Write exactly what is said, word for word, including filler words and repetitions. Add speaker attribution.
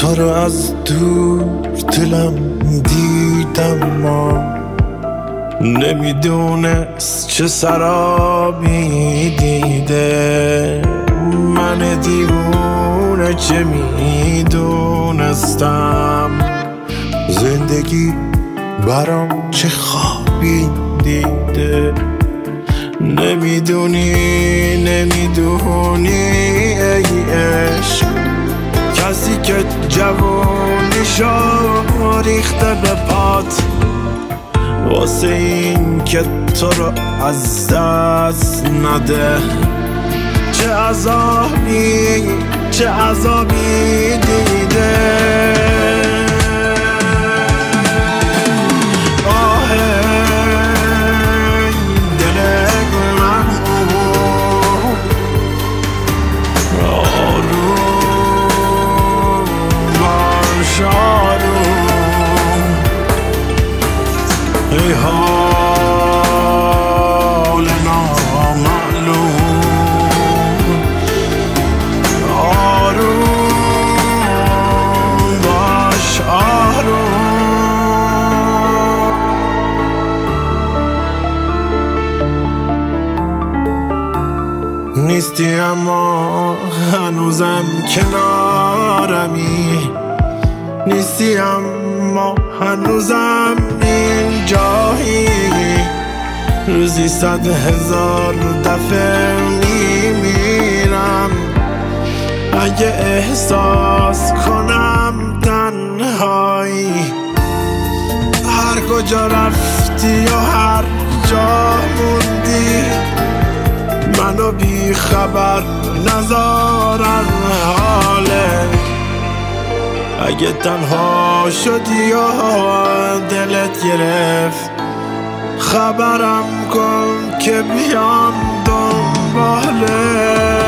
Speaker 1: تو رو از دور دلم دیدم ما نمیدونست چه سرابی دیده من دیوونه چه میدونستم زندگی برام چه خوابی دیده نمیدونی نمیدونی ای عشق کسی که جوونیشو ریخته به پات واسه این که تو رو از دست نده چه عذابی چه عذابی دیده آه دل من آروم باش آروم ای حال نامعلوم آروم باش آروم نیستی اما هنوزم کنارمی نیستی اما هنوزم اینجایی روزی صد هزار دفعه میمیرم اگه احساس کنم تنهایی هر کجا رفتی و هر جا موندی منو بی خبر نذارن حاله اگه تنها شدی و دلت گرفت خبرم کن که بیام دنباله